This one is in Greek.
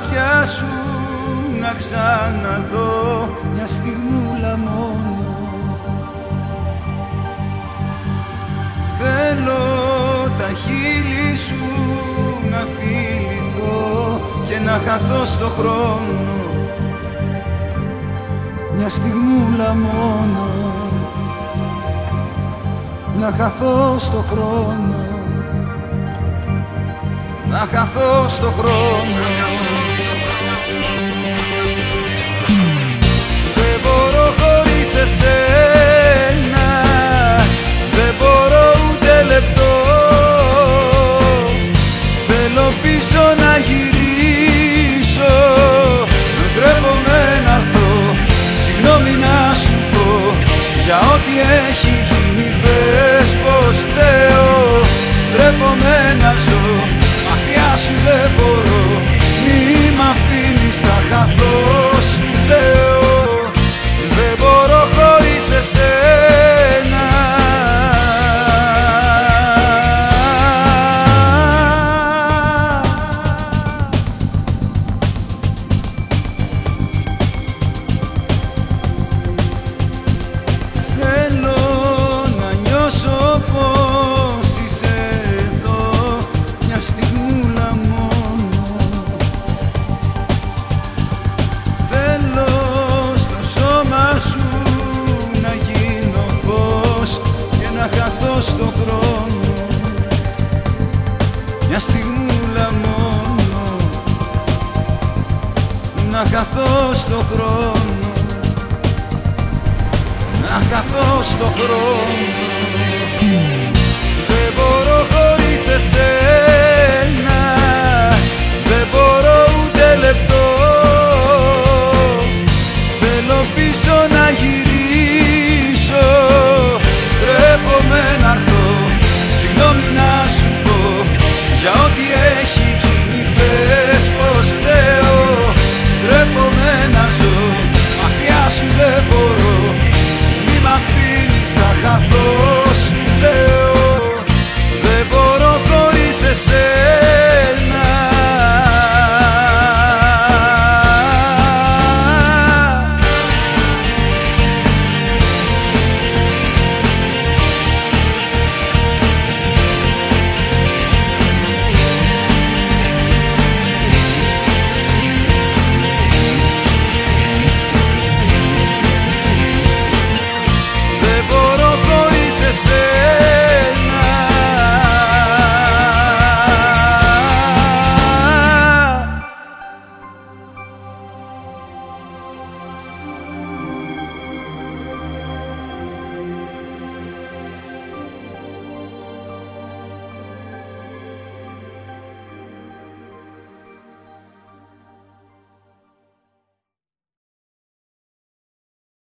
μάτια σου να ξαναδώ μια στιγμούλα μόνο. Θέλω τα χείλη σου να φιληθώ και να χαθώ στο χρόνο μια στιγμούλα μόνο. Να χαθώ στο χρόνο, να χαθώ στο χρόνο. Δεν μπορώ χωρίς εσένα, δεν μπορώ ούτε λεπτό. Θέλω πίσω να γυρίσω, ντρέπομαι να έρθω, συγγνώμη να σου πω για ό,τι έχει γίνει. Πες πως φταίω, ντρέπομαι να ζω, μακριά σου δεν μπορώ. Μη μ' αφήνεις να χαθώ, σου λέω. Δεν μπορώ χωρίς εσένα. Θέλω να νιώσω πως είσαι εδώ μια στιγμούλα μόνο. Θέλω στο σώμα σου να γίνω φως και να χαθώ στο χρόνο μια στιγμούλα μόνο. Να χαθώ στο χρόνο, να χαθώ στο χρόνο.